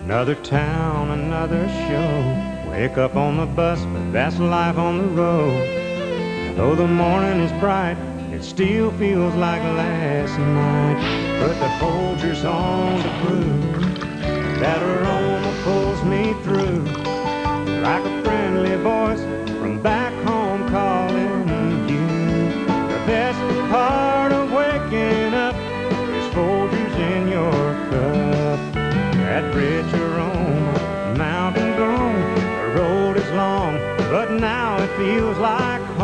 Another town, another show. Wake up on the bus, but that's life on the road. And though the morning is bright, it still feels like last night. Put the Folgers on to prove that aroma pulls me through, like a friendly voice from back home calling you. The best part of waking up is Folgers in your cup. That rich aroma, mountain grown. The road is long, but now it feels like home.